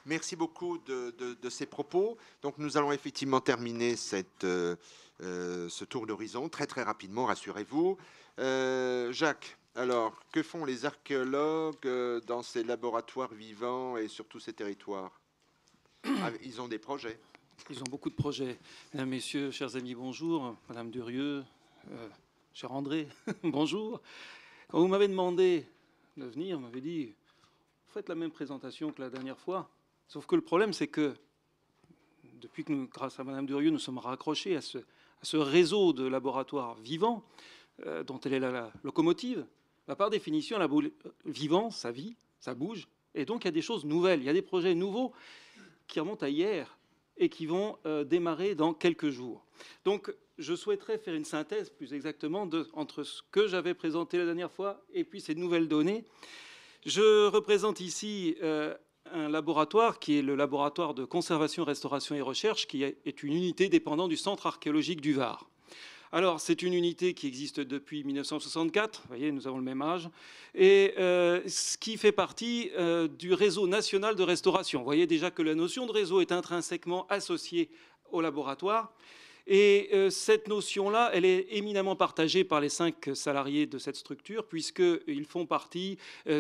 Merci beaucoup de ces propos. Donc nous allons effectivement terminer ce tour d'horizon très très rapidement, rassurez-vous. Jacques, alors que font les archéologues dans ces laboratoires vivants et sur tous ces territoires? Ils ont des projets. Ils ont beaucoup de projets. Mesdames, Messieurs, chers amis, bonjour. Madame Durieux, cher André, bonjour. Quand vous m'avez demandé de venir, vous m'avez dit, vous faites la même présentation que la dernière fois. Sauf que le problème, c'est que depuis que, grâce à Madame Durieux, nous sommes raccrochés à ce réseau de laboratoires vivants, dont elle est la locomotive, par définition, vivant, ça vit, ça bouge. Et donc, il y a des choses nouvelles, il y a des projets nouveaux qui remontent à hier et qui vont démarrer dans quelques jours. Donc, je souhaiterais faire une synthèse, plus exactement, entre ce que j'avais présenté la dernière fois et puis ces nouvelles données. Je représente ici un laboratoire qui est le laboratoire de conservation, restauration et recherche, qui est une unité dépendant du Centre archéologique du Var. Alors, c'est une unité qui existe depuis 1964, vous voyez, nous avons le même âge, et ce qui fait partie du réseau national de restauration. Vous voyez déjà que la notion de réseau est intrinsèquement associée au laboratoire, et cette notion-là, elle est éminemment partagée par les 5 salariés de cette structure, puisqu'ils font partie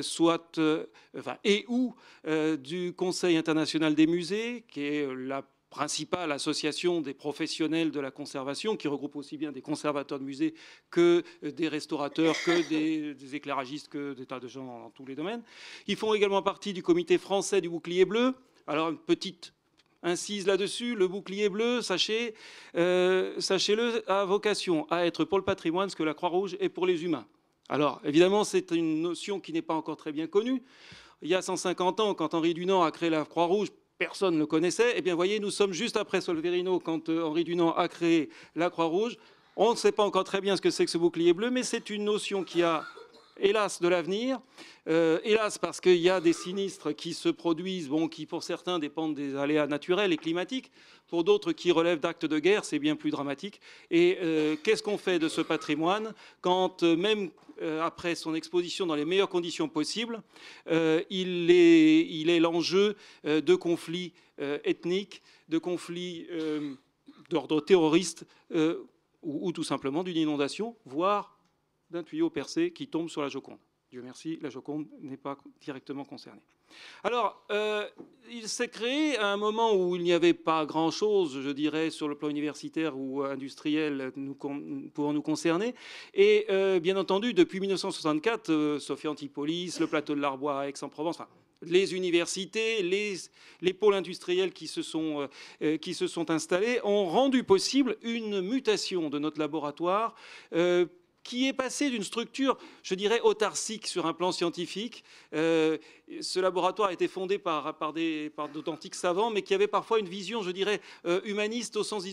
ou du Conseil international des musées, qui est la principale association des professionnels de la conservation, qui regroupe aussi bien des conservateurs de musées que des restaurateurs, que des éclairagistes, que des tas de gens dans tous les domaines. Ils font également partie du comité français du bouclier bleu. Alors, une petite incise là-dessus, le bouclier bleu, sachez-le, a vocation à être pour le patrimoine ce que la Croix-Rouge est pour les humains. Alors, évidemment, c'est une notion qui n'est pas encore très bien connue. Il y a 150 ans, quand Henri Dunant a créé la Croix-Rouge, personne ne le connaissait. Eh bien, vous voyez, nous sommes juste après Solferino, quand Henri Dunant a créé la Croix-Rouge. On ne sait pas encore très bien ce que c'est que ce bouclier bleu, mais c'est une notion qui a, hélas, de l'avenir. Hélas, parce qu'il y a des sinistres qui se produisent, qui pour certains dépendent des aléas naturels et climatiques. Pour d'autres qui relèvent d'actes de guerre, c'est bien plus dramatique. Et qu'est-ce qu'on fait de ce patrimoine quand, même après son exposition dans les meilleures conditions possibles, il est l'enjeu de conflits ethniques, de conflits d'ordre terroriste ou tout simplement d'une inondation, voire d'un tuyau percé qui tombe sur la Joconde. Dieu merci, la Joconde n'est pas directement concernée. Alors, il s'est créé à un moment où il n'y avait pas grand-chose, je dirais, sur le plan universitaire ou industriel pouvant nous concerner. Et bien entendu, depuis 1964, Sophia Antipolis, le plateau de l'Arbois à Aix-en-Provence, les universités, les pôles industriels qui se sont installés ont rendu possible une mutation de notre laboratoire qui est passé d'une structure, je dirais, autarcique sur un plan scientifique. Ce laboratoire a été fondé par d'authentiques savants, mais qui avaient parfois une vision, je dirais, humaniste au sens du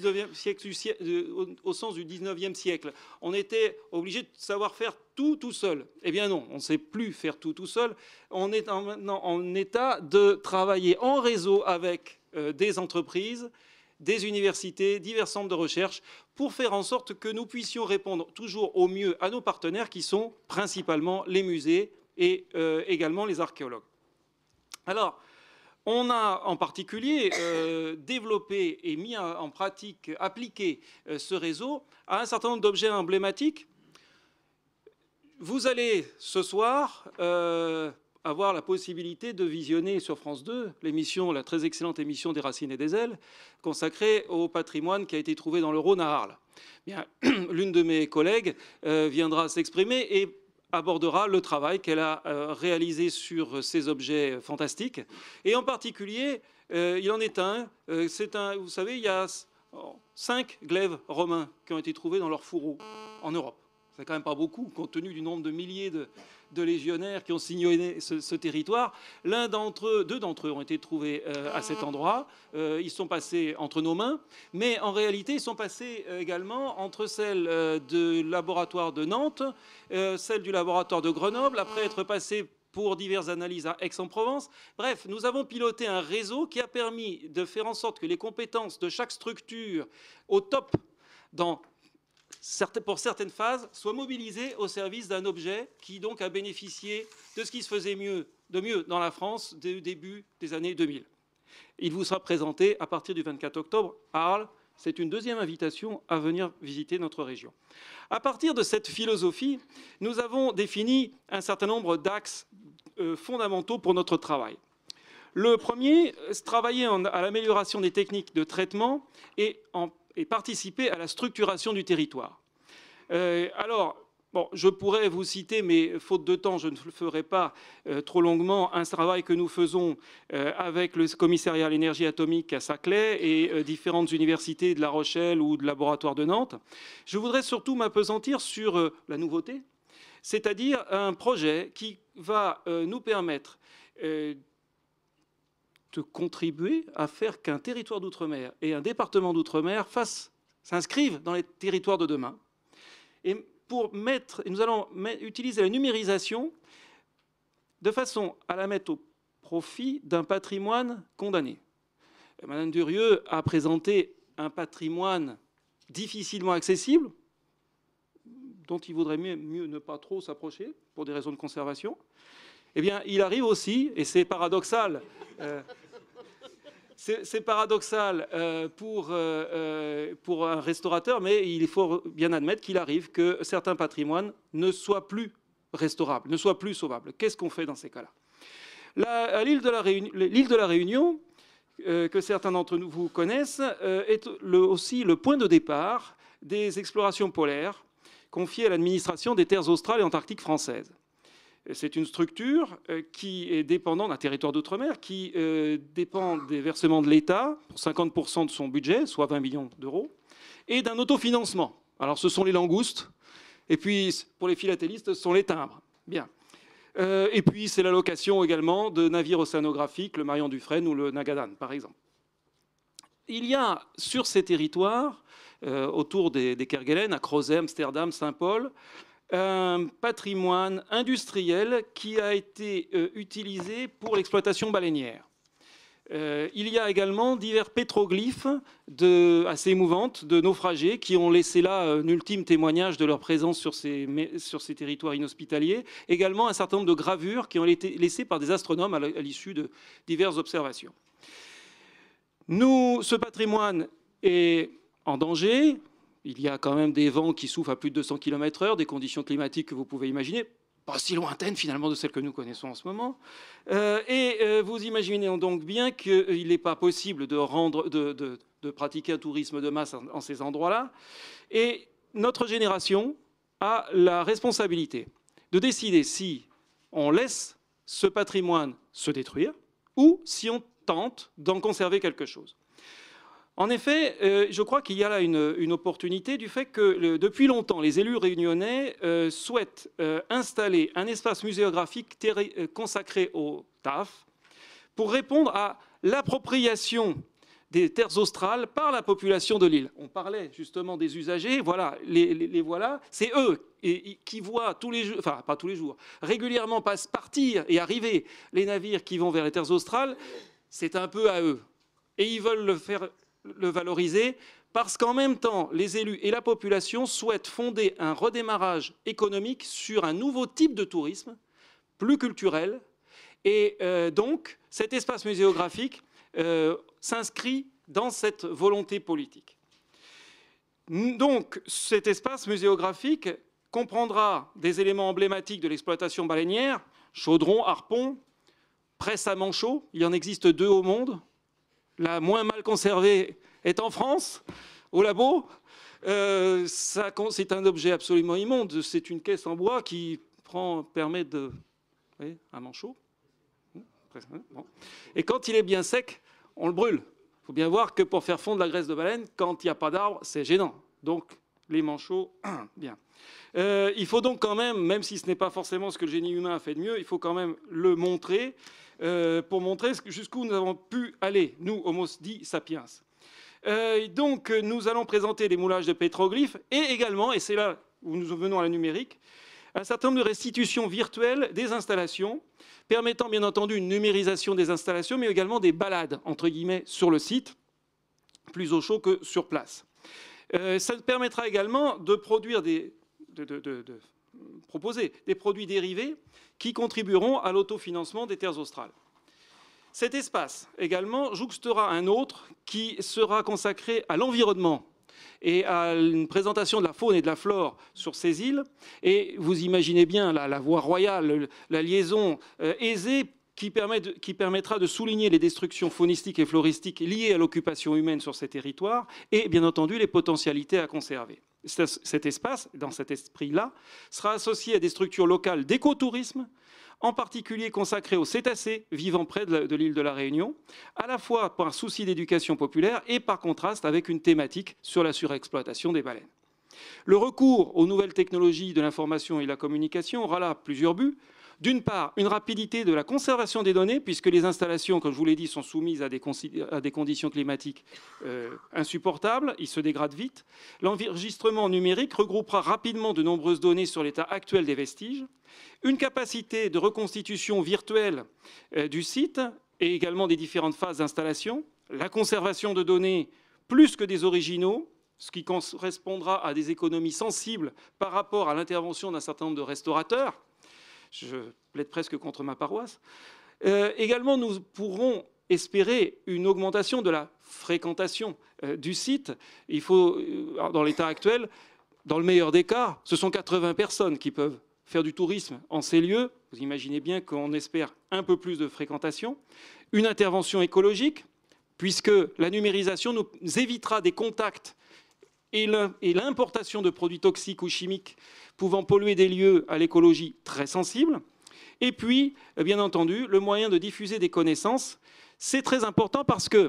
19e siècle. On était obligé de savoir faire tout seul. Eh bien non, on ne sait plus faire tout seul. On est maintenant en état de travailler en réseau avec des entreprises, des universités, divers centres de recherche, pour faire en sorte que nous puissions répondre toujours au mieux à nos partenaires, qui sont principalement les musées et également les archéologues. Alors, on a en particulier développé et mis en pratique, appliqué ce réseau à un certain nombre d'objets emblématiques. Vous allez ce soir avoir la possibilité de visionner sur France 2 l'émission, la très excellente émission des Racines et des Ailes, consacrée au patrimoine qui a été trouvé dans le Rhône à Arles. Bien, l'une de mes collègues viendra s'exprimer et abordera le travail qu'elle a réalisé sur ces objets fantastiques. Et en particulier, il en est un, vous savez, il y a 5 glaives romains qui ont été trouvés dans leur fourreau en Europe. C'est quand même pas beaucoup, compte tenu du nombre de milliers de légionnaires qui ont sillonné ce territoire. Deux d'entre eux ont été trouvés à cet endroit. Ils sont passés entre nos mains, mais en réalité, ils sont passés également entre celles du laboratoire de Nantes, celles du laboratoire de Grenoble, après être passés pour diverses analyses à Aix-en-Provence. Bref, nous avons piloté un réseau qui a permis de faire en sorte que les compétences de chaque structure au top pour certaines phases, soient mobilisées au service d'un objet qui donc a bénéficié de ce qui se faisait de mieux dans la France du début des années 2000. Il vous sera présenté à partir du 24 octobre à Arles. C'est une deuxième invitation à venir visiter notre région. À partir de cette philosophie, nous avons défini un certain nombre d'axes fondamentaux pour notre travail. Le premier, c'est travailler à l'amélioration des techniques de traitement et participer à la structuration du territoire. Alors, bon, je pourrais vous citer, mais faute de temps, je ne le ferai pas trop longuement, un travail que nous faisons avec le commissariat à l'énergie atomique à Saclay et différentes universités de La Rochelle ou de laboratoire de Nantes. Je voudrais surtout m'appesantir sur la nouveauté, c'est-à-dire un projet qui va nous permettre de contribuer à faire qu'un territoire d'outre-mer et un département d'outre-mer s'inscrivent dans les territoires de demain. Et nous allons utiliser la numérisation de façon à la mettre au profit d'un patrimoine condamné. Madame Durieux a présenté un patrimoine difficilement accessible, dont il vaudrait mieux ne pas trop s'approcher pour des raisons de conservation. Eh bien, il arrive aussi, et c'est paradoxal, c'est paradoxal pour un restaurateur, mais il faut bien admettre qu'il arrive que certains patrimoines ne soient plus restaurables, ne soient plus sauvables. Qu'est-ce qu'on fait dans ces cas-là? L'île de la Réunion, que certains d'entre vous connaissent, est aussi le point de départ des explorations polaires confiées à l'administration des terres australes et antarctiques françaises. C'est une structure qui est dépendante d'un territoire d'outre-mer, qui dépend des versements de l'État, pour 50% de son budget, soit 20 millions d'euros, et d'un autofinancement. Alors ce sont les langoustes, et puis pour les philatélistes, ce sont les timbres. Bien. Et puis c'est la location également de navires océanographiques, le Marion Dufresne ou le Nagadan, par exemple. Il y a sur ces territoires, autour des Kerguelen, à Crozet, Amsterdam, Saint-Paul, un patrimoine industriel qui a été utilisé pour l'exploitation baleinière. Il y a également divers pétroglyphes assez émouvantes de naufragés qui ont laissé là un ultime témoignage de leur présence sur ces territoires inhospitaliers. Également un certain nombre de gravures qui ont été laissées par des astronomes à l'issue de diverses observations. Ce patrimoine est en danger. Il y a quand même des vents qui soufflent à plus de 200 km/h, des conditions climatiques que vous pouvez imaginer, pas si lointaines finalement de celles que nous connaissons en ce moment. Vous imaginez donc bien qu'il n'est pas possible de pratiquer un tourisme de masse en ces endroits-là. Et notre génération a la responsabilité de décider si on laisse ce patrimoine se détruire ou si on tente d'en conserver quelque chose. En effet, je crois qu'il y a là une opportunité du fait que depuis longtemps, les élus réunionnais souhaitent installer un espace muséographique consacré au TAF pour répondre à l'appropriation des terres australes par la population de l'île. On parlait justement des usagers, voilà, les voilà, c'est eux qui voient tous les jours, enfin pas tous les jours, régulièrement partir et arriver les navires qui vont vers les terres australes, c'est un peu à eux. Et ils veulent le valoriser parce qu'en même temps, les élus et la population souhaitent fonder un redémarrage économique sur un nouveau type de tourisme, plus culturel. Et donc, cet espace muséographique s'inscrit dans cette volonté politique. Donc, cet espace muséographique comprendra des éléments emblématiques de l'exploitation baleinière, chaudron, harpon, presse à manchot, il y en existe 2 au monde. La moins mal conservée est en France, au labo. C'est un objet absolument immonde. C'est une caisse en bois qui permet de... Vous voyez, un manchot. Bon. Et quand il est bien sec, on le brûle. Il faut bien voir que pour faire fondre la graisse de baleine, quand il n'y a pas d'arbre, c'est gênant. Donc, les manchots, bien. Il faut donc quand même si ce n'est pas forcément ce que le génie humain a fait de mieux, il faut quand même le montrer pour montrer jusqu'où nous avons pu aller, nous, Homo sapiens. Donc, nous allons présenter des moulages de pétroglyphes et également, et c'est là où nous venons à la numérique, un certain nombre de restitutions virtuelles des installations, permettant bien entendu une numérisation des installations, mais également des balades, entre guillemets, sur le site, plus au chaud que sur place. Ça permettra également de produire proposer des produits dérivés qui contribueront à l'autofinancement des terres australes. Cet espace également jouxtera un autre qui sera consacré à l'environnement et à une présentation de la faune et de la flore sur ces îles. Et vous imaginez bien la voie royale, la liaison aisée qui permettra de souligner les destructions faunistiques et floristiques liées à l'occupation humaine sur ces territoires et bien entendu les potentialités à conserver. Cet espace, dans cet esprit-là, sera associé à des structures locales d'écotourisme, en particulier consacrées aux cétacés vivant près de l'île de la Réunion, à la fois par souci d'éducation populaire et par contraste avec une thématique sur la surexploitation des baleines. Le recours aux nouvelles technologies de l'information et de la communication aura là plusieurs buts. D'une part, une rapidité de la conservation des données, puisque les installations, comme je vous l'ai dit, sont soumises à des conditions climatiques insupportables, ils se dégradent vite. L'enregistrement numérique regroupera rapidement de nombreuses données sur l'état actuel des vestiges. Une capacité de reconstitution virtuelle du site et également des différentes phases d'installation. La conservation de données plus que des originaux, ce qui correspondra à des économies sensibles par rapport à l'intervention d'un certain nombre de restaurateurs. Je plaide presque contre ma paroisse. Également, nous pourrons espérer une augmentation de la fréquentation du site. Il faut, dans l'état actuel, dans le meilleur des cas, ce sont 80 personnes qui peuvent faire du tourisme en ces lieux. Vous imaginez bien qu'on espère un peu plus de fréquentation. Une intervention écologique, puisque la numérisation nous évitera des contacts et l'importation de produits toxiques ou chimiques pouvant polluer des lieux à l'écologie très sensible. Et puis, bien entendu, le moyen de diffuser des connaissances. C'est très important parce que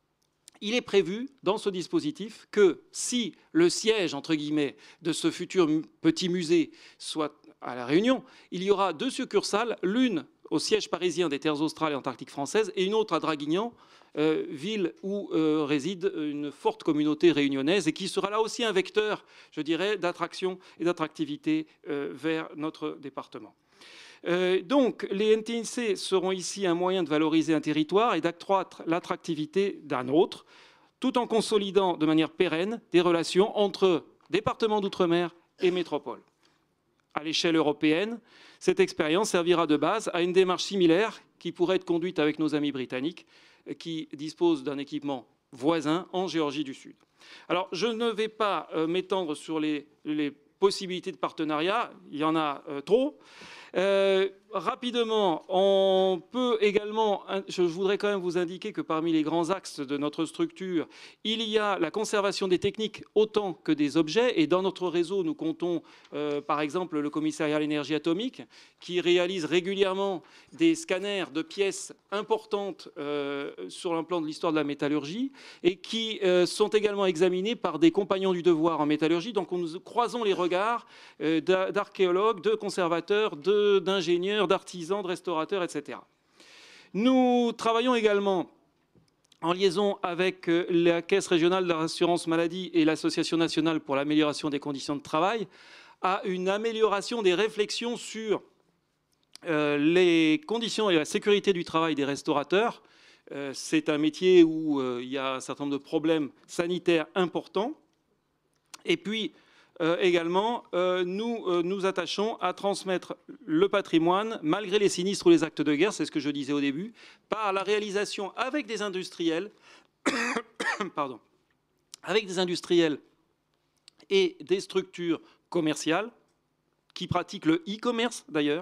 il est prévu dans ce dispositif que si le siège, entre guillemets, de ce futur petit musée soit à La Réunion, il y aura 2 succursales, l'une au siège parisien des Terres australes et antarctiques françaises et une autre à Draguignan, ville où réside une forte communauté réunionnaise et qui sera là aussi un vecteur, je dirais, d'attraction et d'attractivité vers notre département. Donc, les NTIC seront ici un moyen de valoriser un territoire et d'accroître l'attractivité d'un autre, tout en consolidant de manière pérenne des relations entre départements d'outre-mer et métropole. À l'échelle européenne, cette expérience servira de base à une démarche similaire qui pourrait être conduite avec nos amis britanniques qui disposent d'un équipement voisin en Géorgie du Sud. Alors, je ne vais pas m'étendre sur les possibilités de partenariat, il y en a trop. Rapidement, on peut également, je voudrais quand même vous indiquer que parmi les grands axes de notre structure, il y a la conservation des techniques autant que des objets. Et dans notre réseau, nous comptons par exemple le commissariat à l'énergie atomique qui réalise régulièrement des scanners de pièces importantes sur un plan de l'histoire de la métallurgie et qui sont également examinés par des compagnons du devoir en métallurgie. Donc nous croisons les regards d'archéologues, de conservateurs, d'ingénieurs, d'artisans, de restaurateurs, etc. Nous travaillons également en liaison avec la Caisse régionale de l'assurance maladie et l'Association nationale pour l'amélioration des conditions de travail à une amélioration des réflexions sur les conditions et la sécurité du travail des restaurateurs. C'est un métier où il y a un certain nombre de problèmes sanitaires importants. Et puis, également, nous nous attachons à transmettre le patrimoine, malgré les sinistres ou les actes de guerre, c'est ce que je disais au début, par la réalisation avec des industriels, pardon, avec des industriels et des structures commerciales, qui pratiquent le e-commerce d'ailleurs,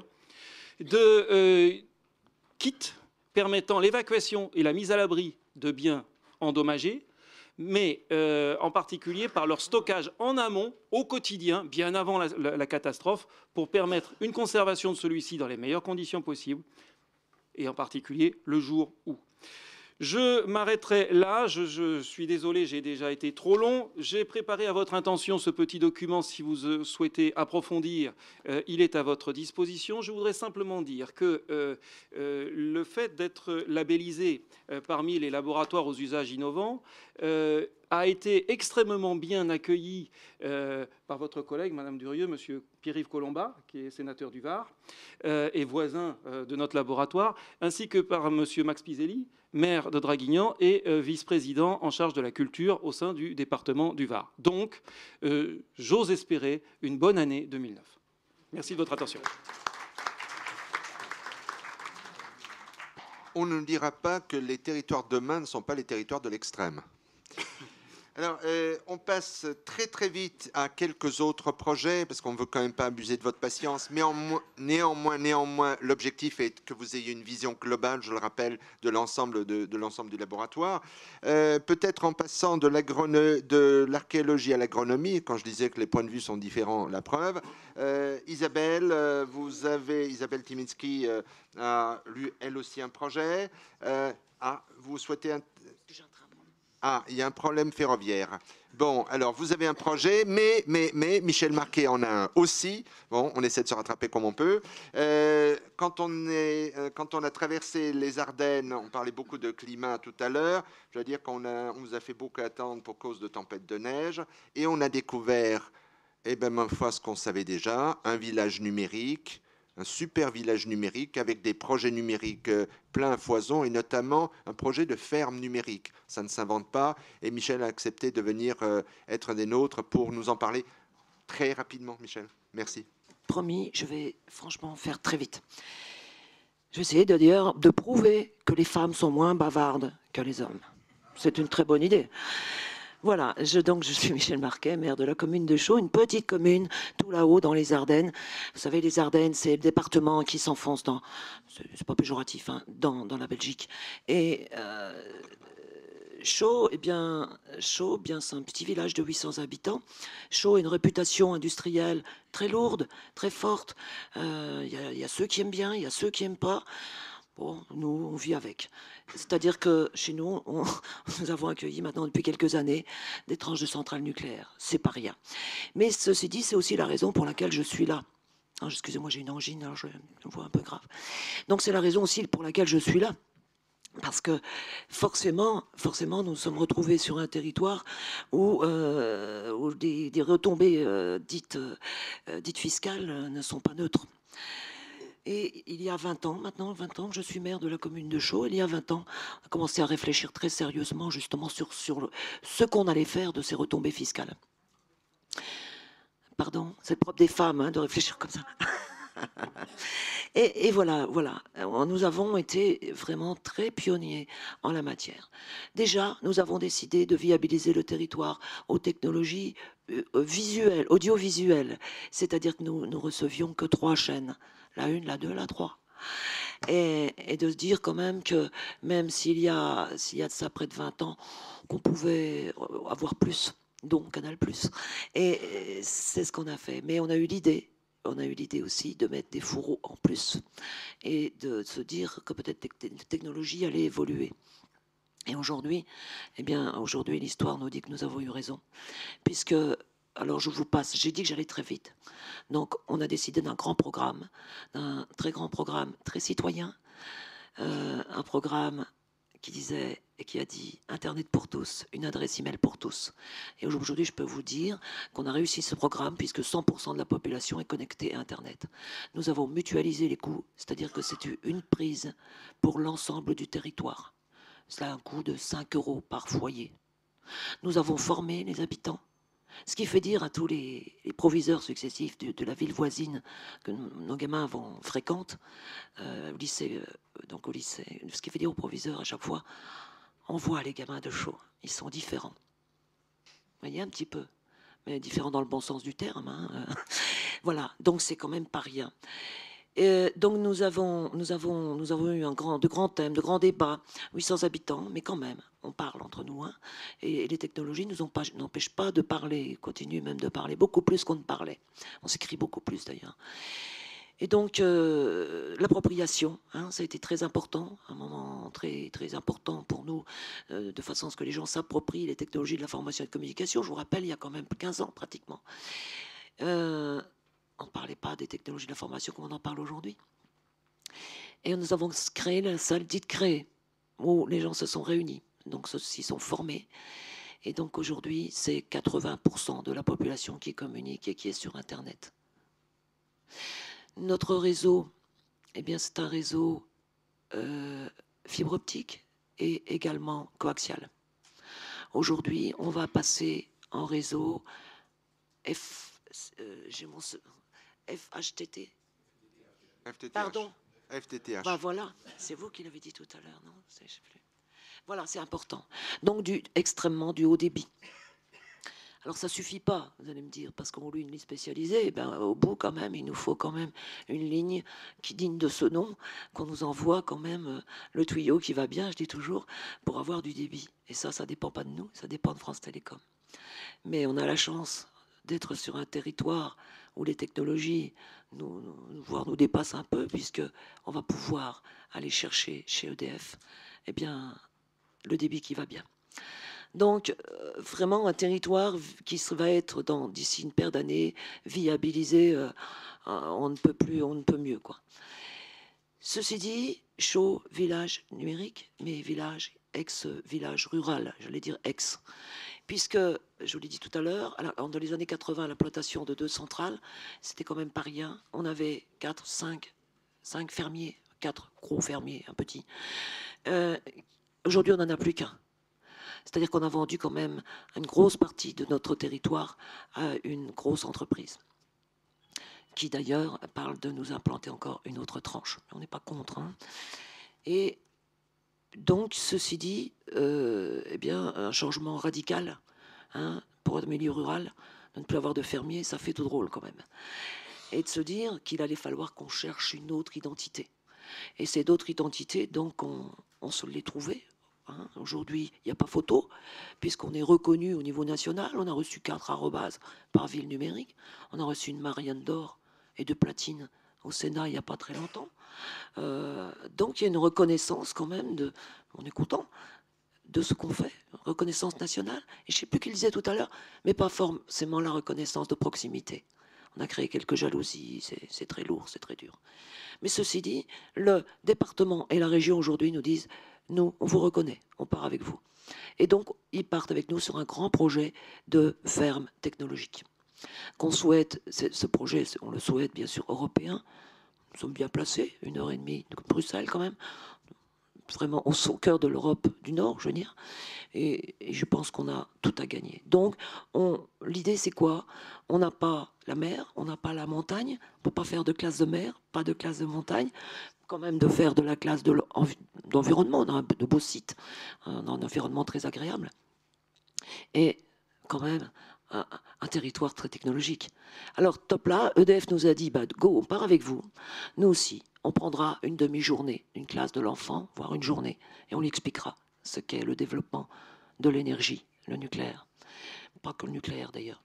de kits permettant l'évacuation et la mise à l'abri de biens endommagés, mais en particulier par leur stockage en amont, au quotidien, bien avant la catastrophe, pour permettre une conservation de celui-ci dans les meilleures conditions possibles, et en particulier le jour où. Je m'arrêterai là, je suis désolé, j'ai déjà été trop long. J'ai préparé à votre intention ce petit document, si vous souhaitez approfondir, il est à votre disposition. Je voudrais simplement dire que le fait d'être labellisé parmi les laboratoires aux usages innovants a été extrêmement bien accueilli par votre collègue, Madame Durieux, Monsieur Pierre-Yves Colomba, qui est sénateur du Var et voisin de notre laboratoire, ainsi que par Monsieur Max Piselli, maire de Draguignan et vice-président en charge de la culture au sein du département du Var. Donc, j'ose espérer une bonne année 2009. Merci de votre attention. on ne dira pas que les territoires de demain ne sont pas les territoires de l'extrême. Alors, on passe très très vite à quelques autres projets, parce qu'on ne veut quand même pas abuser de votre patience. Mais néanmoins, l'objectif est que vous ayez une vision globale, je le rappelle, de l'ensemble du laboratoire. Peut-être en passant de l'archéologie à l'agronomie, quand je disais que les points de vue sont différents, la preuve. Isabelle, Isabelle Timinski a lu elle aussi un projet. Vous souhaitez il y a un problème ferroviaire. Bon, alors vous avez un projet, mais Michel Marquet en a un aussi. Bon, on essaie de se rattraper comme on peut. Quand on a traversé les Ardennes, on parlait beaucoup de climat tout à l'heure. Je veux dire qu'on nous a fait beaucoup attendre pour cause de tempêtes de neige, et on a découvert, ma foi, ce qu'on savait déjà, un village numérique. Un super village numérique avec des projets numériques plein à foison, et notamment un projet de ferme numérique. Ça ne s'invente pas, et Michel a accepté de venir être des nôtres pour nous en parler très rapidement. Michel, merci. Promis, je vais franchement faire très vite. Je vais essayer d'ailleurs de prouver que les femmes sont moins bavardes que les hommes. C'est une très bonne idée. Voilà, je suis Michel Marquet, maire de la commune de Chaux, une petite commune tout là-haut dans les Ardennes. Vous savez, les Ardennes, c'est le département qui s'enfonce dans, c'est pas péjoratif, hein, dans la Belgique. Et Chaux, c'est un petit village de 800 habitants. Chaux a une réputation industrielle très lourde, très forte. Il y a ceux qui aiment bien, il y a ceux qui n'aiment pas. Bon, nous, on vit avec. C'est-à-dire que chez nous, nous avons accueilli maintenant depuis quelques années des tranches de centrales nucléaires. C'est pas rien. Mais ceci dit, c'est aussi la raison pour laquelle je suis là. Excusez-moi, j'ai une angine, alors je me vois un peu grave. Donc c'est la raison aussi pour laquelle je suis là. Parce que forcément, nous nous sommes retrouvés sur un territoire où des retombées dites fiscales ne sont pas neutres. Et il y a 20 ans, maintenant 20 ans, je suis maire de la commune de Chaux. Il y a 20 ans, on a commencé à réfléchir très sérieusement justement sur ce qu'on allait faire de ces retombées fiscales. Pardon, c'est propre des femmes hein, de réfléchir comme ça. Et voilà. Nous avons été vraiment très pionniers en la matière. Déjà, nous avons décidé de viabiliser le territoire aux technologies visuelles, audiovisuelles. C'est-à-dire que nous ne recevions que 3 chaînes. La 1, la 2, la 3. Et de se dire quand même que même s'il y a de ça près de 20 ans, qu'on pouvait avoir plus, donc Canal+. Et c'est ce qu'on a fait. Mais on a eu l'idée aussi de mettre des fourreaux en plus et de se dire que peut-être la technologie allait évoluer. Et aujourd'hui, l'histoire nous dit que nous avons eu raison. Puisque, alors je vous passe, j'ai dit que j'allais très vite. Donc on a décidé d'un grand programme, d'un très grand programme, très citoyen, un programme qui disait et qui a dit Internet pour tous, une adresse email pour tous. Et aujourd'hui, je peux vous dire qu'on a réussi ce programme puisque 100% de la population est connectée à Internet. Nous avons mutualisé les coûts, c'est-à-dire que c'est une prise pour l'ensemble du territoire. Cela a un coût de 5 € par foyer. Nous avons formé les habitants. Ce qui fait dire à tous les proviseurs successifs de la ville voisine que nos gamins fréquentent, au lycée, ce qui fait dire aux proviseurs à chaque fois, on voit les gamins de Chaux, ils sont différents. Vous voyez un petit peu, mais différents dans le bon sens du terme. Hein. Voilà, donc c'est quand même pas rien. Et donc nous avons eu de grands thèmes, de grands débats, 800 habitants, mais quand même, on parle entre nous. Hein, et les technologies nous n'empêchent pas de parler, continuent même de parler beaucoup plus qu'on ne parlait. On s'écrit beaucoup plus d'ailleurs. Et donc l'appropriation, hein, ça a été très important, un moment très, très important pour nous, de façon à ce que les gens s'approprient les technologies de l'information et de communication. Je vous rappelle, il y a quand même 15 ans pratiquement. On ne parlait pas des technologies de l'information comme on en parle aujourd'hui. Et nous avons créé la salle dite créée, où les gens se sont réunis, donc ceux-ci sont formés. Et donc aujourd'hui, c'est 80% de la population qui communique et qui est sur Internet. Notre réseau, c'est un réseau fibre optique et également coaxial. Aujourd'hui, on va passer en réseau FHTT. FTTH. Pardon, FTTH. Bah voilà, c'est vous qui l'avez dit tout à l'heure, non? Je sais plus. Voilà, c'est important. Donc extrêmement du haut débit. Alors ça suffit pas, vous allez me dire, parce qu'on voulait une ligne spécialisée. Ben, au bout, quand même, il nous faut quand même une ligne qui digne de ce nom, qu'on nous envoie quand même le tuyau qui va bien, je dis toujours, pour avoir du débit. Et ça dépend pas de nous, ça dépend de France Télécom. Mais on a la chance d'être sur un territoire où les technologies nous dépassent un peu, puisque on va pouvoir aller chercher chez EDF, eh bien, le débit qui va bien. Donc, vraiment un territoire qui va être, d'ici une paire d'années, viabilisé, on ne peut plus, on ne peut mieux, quoi. Ceci dit, chaud, village numérique, mais village, ex-village rural, j'allais dire ex. Puisque, je vous l'ai dit tout à l'heure, dans les années 80, l'implantation de 2 centrales, c'était quand même pas rien. On avait 5 fermiers, 4 gros fermiers, un petit. Aujourd'hui, on n'en a plus qu'un. C'est-à-dire qu'on a vendu quand même une grosse partie de notre territoire à une grosse entreprise, qui d'ailleurs parle de nous implanter encore une autre tranche. On n'est pas contre. Hein. Et donc, ceci dit, eh bien, un changement radical pour le milieu rural, de ne plus avoir de fermiers, ça fait tout drôle quand même. Et de se dire qu'il allait falloir qu'on cherche une autre identité. Et cette autre identité, donc, on se l'est trouvée. Aujourd'hui, il n'y a pas photo, puisqu'on est reconnu au niveau national. On a reçu 4 arrobas par ville numérique. On a reçu une Marianne d'or et de platine au Sénat il n'y a pas très longtemps. Donc il y a une reconnaissance quand même, on est content de ce qu'on fait, reconnaissance nationale. Et je ne sais plus qui le disait tout à l'heure, mais pas forcément la reconnaissance de proximité. On a créé quelques jalousies, c'est très lourd, c'est très dur. Mais ceci dit, le département et la région aujourd'hui nous disent, nous, on vous reconnaît, on part avec vous. Et donc, ils partent avec nous sur un grand projet de ferme technologique. Qu'on souhaite, ce projet, on le souhaite bien sûr européen. Nous sommes bien placés, 1h30 de Bruxelles quand même, vraiment au cœur de l'Europe du Nord, je veux dire. Et je pense qu'on a tout à gagner. Donc, l'idée, c'est quoi? On n'a pas la mer, on n'a pas la montagne, on ne peut pas faire de classe de mer, pas de classe de montagne, quand même de faire de la classe d'environnement, on a de beaux sites, un environnement très agréable. Et quand même, un territoire très technologique. Alors, top là, EDF nous a dit, bah, go, on part avec vous. Nous aussi, on prendra une demi-journée, une classe de l'enfant, voire une journée, et on lui expliquera ce qu'est le développement de l'énergie, le nucléaire. Pas que le nucléaire d'ailleurs.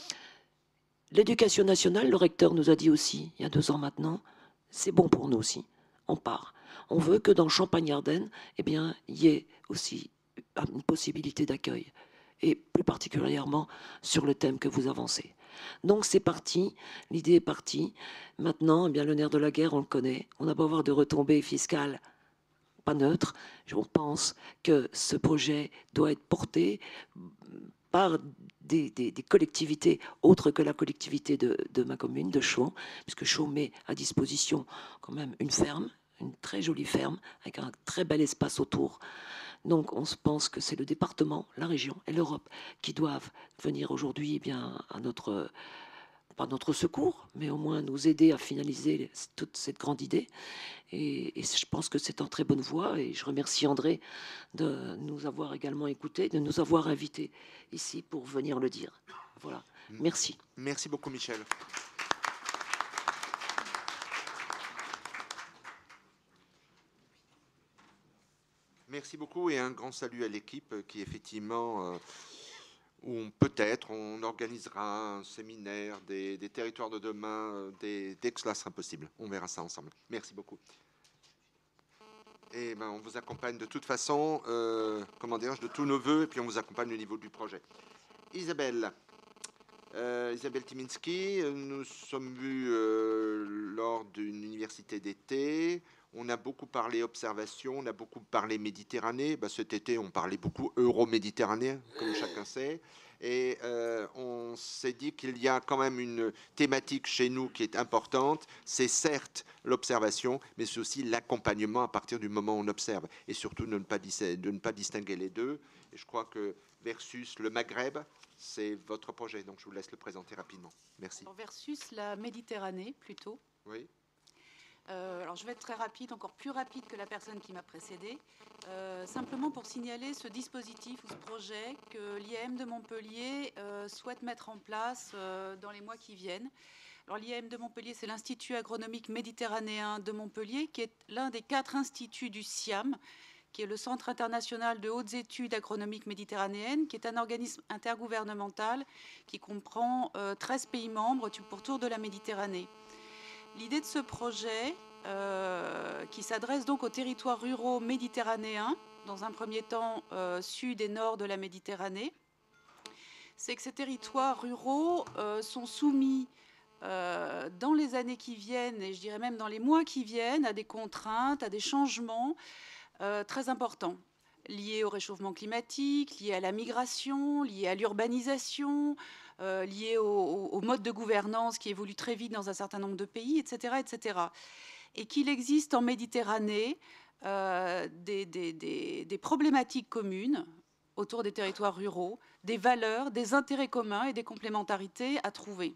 L'éducation nationale, le recteur nous a dit aussi, il y a 2 ans maintenant, c'est bon pour nous aussi, on part. On veut que dans Champagne-Ardenne, eh bien, il y ait aussi une possibilité d'accueil, et plus particulièrement sur le thème que vous avancez. Donc c'est parti, l'idée est partie. Maintenant, eh bien, le nerf de la guerre, on le connaît. On n'a pas avoir de retombées fiscales pas neutres. On pense que ce projet doit être porté par des collectivités autres que la collectivité de ma commune, de Chaux, puisque Chaux met à disposition quand même une ferme, une très jolie ferme, avec un très bel espace autour. Donc on se pense que c'est le département, la région et l'Europe qui doivent venir aujourd'hui à notre, pas notre secours, mais au moins nous aider à finaliser toute cette grande idée. Et je pense que c'est en très bonne voie. Et je remercie André de nous avoir également écoutés, de nous avoir invités ici pour venir le dire. Voilà. Merci. Merci beaucoup, Michel. Merci beaucoup et un grand salut à l'équipe qui effectivement, où peut-être on organisera un séminaire des territoires de demain dès que cela sera possible. On verra ça ensemble. Merci beaucoup. Et ben, on vous accompagne de toute façon, comment dirais-je, de tous nos voeux, et puis on vous accompagne au niveau du projet. Isabelle Timinski, nous sommes vus lors d'une université d'été. On a beaucoup parlé observation, on a beaucoup parlé Méditerranée. Ben, cet été, on parlait beaucoup euro-méditerranée, comme chacun sait. Et on s'est dit qu'il y a quand même une thématique chez nous qui est importante. C'est certes l'observation, mais c'est aussi l'accompagnement à partir du moment où on observe. Et surtout de ne pas distinguer les deux. Et je crois que versus le Maghreb, c'est votre projet. Donc je vous laisse le présenter rapidement. Merci. Alors, versus la Méditerranée, plutôt. Oui. Alors je vais être très rapide, encore plus rapide que la personne qui m'a précédée. Simplement pour signaler ce dispositif ou ce projet que l'IAM de Montpellier souhaite mettre en place dans les mois qui viennent. Alors l'IAM de Montpellier, c'est l'Institut agronomique méditerranéen de Montpellier, qui est l'un des 4 instituts du CIAM, qui est le Centre international de hautes études agronomiques méditerranéennes, qui est un organisme intergouvernemental qui comprend 13 pays membres pour tour de la Méditerranée. L'idée de ce projet, qui s'adresse donc aux territoires ruraux méditerranéens, dans un premier temps sud et nord de la Méditerranée, c'est que ces territoires ruraux sont soumis dans les années qui viennent, et je dirais même dans les mois qui viennent, à des contraintes, à des changements très importants, liés au réchauffement climatique, liés à la migration, liés à l'urbanisation, liés au mode de gouvernance qui évolue très vite dans un certain nombre de pays, etc. etc. Et qu'il existe en Méditerranée des problématiques communes autour des territoires ruraux, des valeurs, des intérêts communs et des complémentarités à trouver.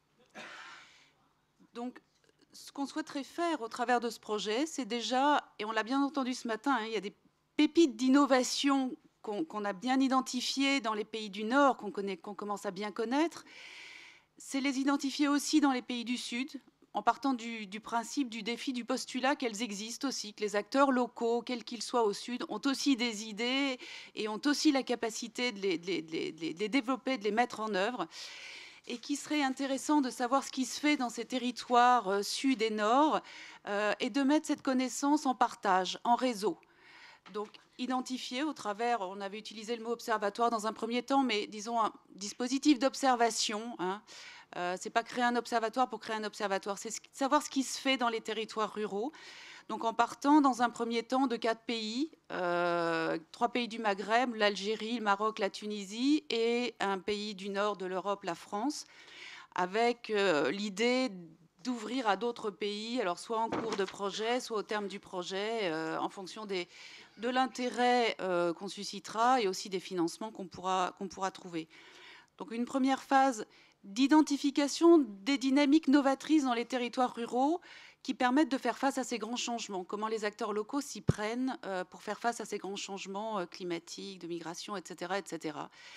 Donc, ce qu'on souhaiterait faire au travers de ce projet, c'est déjà, et on l'a bien entendu ce matin, il y a des pépites d'innovation qu'on a bien identifiées dans les pays du Nord, qu'on commence à bien connaître, c'est les identifier aussi dans les pays du Sud, en partant du principe, du défi, du postulat qu'elles existent aussi, que les acteurs locaux, quels qu'ils soient au Sud, ont aussi des idées et ont aussi la capacité de les développer, de les mettre en œuvre, et qui serait intéressant de savoir ce qui se fait dans ces territoires sud et nord, et de mettre cette connaissance en partage, en réseau. Donc, identifier au travers, on avait utilisé le mot observatoire dans un premier temps, mais disons un dispositif d'observation. C'est pas créer un observatoire pour créer un observatoire, c'est savoir ce qui se fait dans les territoires ruraux. Donc, en partant dans un premier temps de 4 pays, 3 pays du Maghreb, l'Algérie, le Maroc, la Tunisie, et un pays du nord de l'Europe, la France, avec l'idée d'ouvrir à d'autres pays, alors soit en cours de projet, soit au terme du projet, en fonction de l'intérêt qu'on suscitera et aussi des financements qu'on pourra trouver. Donc une première phase d'identification des dynamiques novatrices dans les territoires ruraux qui permettent de faire face à ces grands changements. Comment les acteurs locaux s'y prennent pour faire face à ces grands changements climatiques, de migration, etc. etc.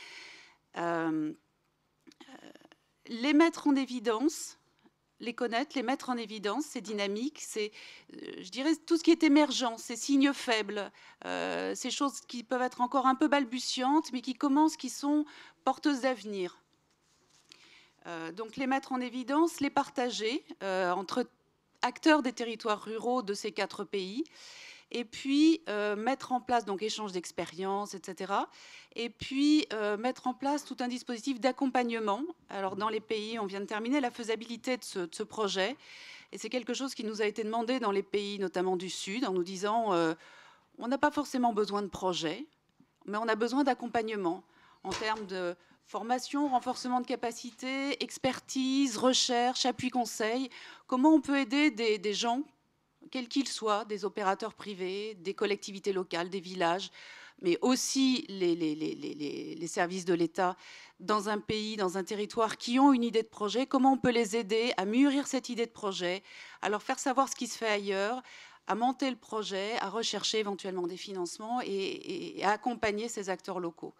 Les mettre en évidence, les connaître, les mettre en évidence, ces dynamiques, c'est, je dirais, tout ce qui est émergent, ces signes faibles, ces choses qui peuvent être encore un peu balbutiantes, mais qui commencent, qui sont porteuses d'avenir. Donc les mettre en évidence, les partager entre acteurs des territoires ruraux de ces 4 pays, et puis mettre en place, donc échange d'expériences, etc. Et puis mettre en place tout un dispositif d'accompagnement. Alors dans les pays, on vient de terminer la faisabilité de ce projet, et c'est quelque chose qui nous a été demandé dans les pays, notamment du Sud, en nous disant on n'a pas forcément besoin de projet, mais on a besoin d'accompagnement en termes de formation, renforcement de capacité, expertise, recherche, appui conseil. Comment on peut aider des gens, quels qu'ils soient, des opérateurs privés, des collectivités locales, des villages, mais aussi les services de l'État dans un pays, dans un territoire qui ont une idée de projet, comment on peut les aider à mûrir cette idée de projet, à leur faire savoir ce qui se fait ailleurs, à monter le projet, à rechercher éventuellement des financements et à accompagner ces acteurs locaux.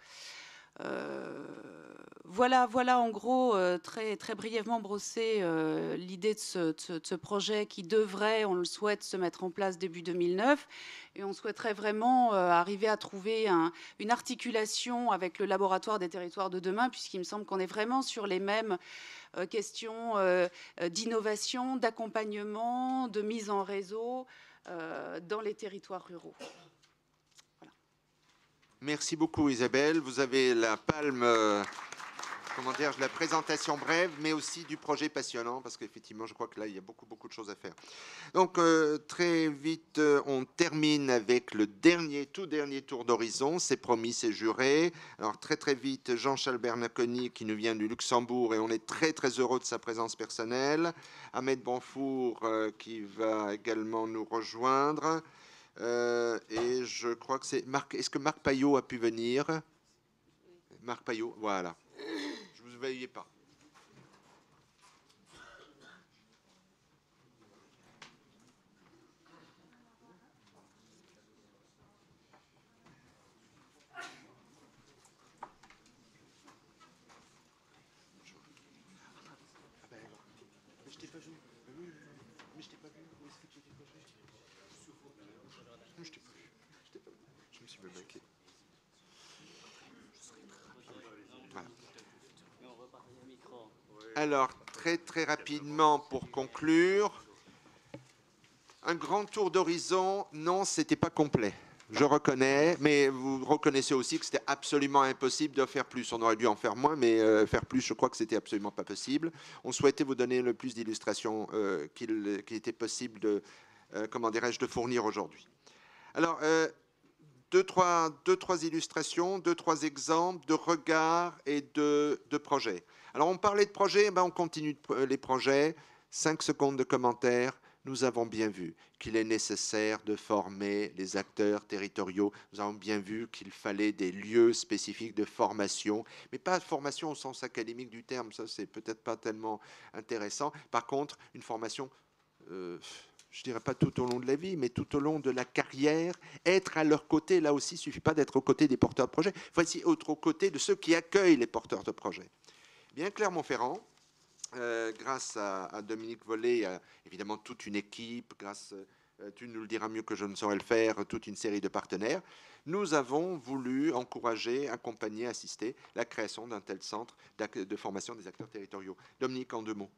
Voilà en gros, très brièvement brossé l'idée de ce projet qui devrait, on le souhaite, se mettre en place début 2009. Et on souhaiterait vraiment arriver à trouver une articulation avec le laboratoire des territoires de demain, puisqu'il me semble qu'on est vraiment sur les mêmes questions d'innovation, d'accompagnement, de mise en réseau dans les territoires ruraux. Merci beaucoup Isabelle. Vous avez la palme, comment dire, de la présentation brève, mais aussi du projet passionnant, parce qu'effectivement, je crois que là, il y a beaucoup de choses à faire. Donc, très vite, on termine avec le tout dernier tour d'horizon. C'est promis, c'est juré. Alors, très vite, Jean-Charles Bernaconi, qui nous vient du Luxembourg, et on est très heureux de sa présence personnelle. Ahmed Bonfour, qui va également nous rejoindre. Et je crois que c'est Marc. Est-ce que Marc Payot a pu venir? Marc Payot, voilà. Je ne vous voyais pas. Le mec est- Voilà. Alors, très très rapidement pour conclure, un grand tour d'horizon, non, c'était pas complet. Je reconnais, mais vous reconnaissez aussi que c'était absolument impossible de faire plus. On aurait dû en faire moins, mais faire plus, je crois que c'était absolument pas possible. On souhaitait vous donner le plus d'illustrations qu'il était possible de, comment dirais-je, de fournir aujourd'hui. Alors, deux, trois illustrations, deux, trois exemples de regards et de projets. Alors, on parlait de projets, ben on continue les projets. 5 secondes de commentaires. Nous avons bien vu qu'il est nécessaire de former les acteurs territoriaux. Nous avons bien vu qu'il fallait des lieux spécifiques de formation, mais pas de formation au sens académique du terme, ça c'est peut-être pas tellement intéressant. Par contre, une formation, je dirais pas tout au long de la vie, mais tout au long de la carrière, être à leur côté. Là aussi, il ne suffit pas d'être aux côtés des porteurs de projets, il faut aussi être aux côtés de ceux qui accueillent les porteurs de projets. Bien, Clermont-Ferrand, grâce à Dominique Vollet, il y a évidemment toute une équipe, tu nous le diras mieux que je ne saurais le faire, toute une série de partenaires. Nous avons voulu encourager, accompagner, assister la création d'un tel centre de formation des acteurs territoriaux. Dominique, en 2 mots.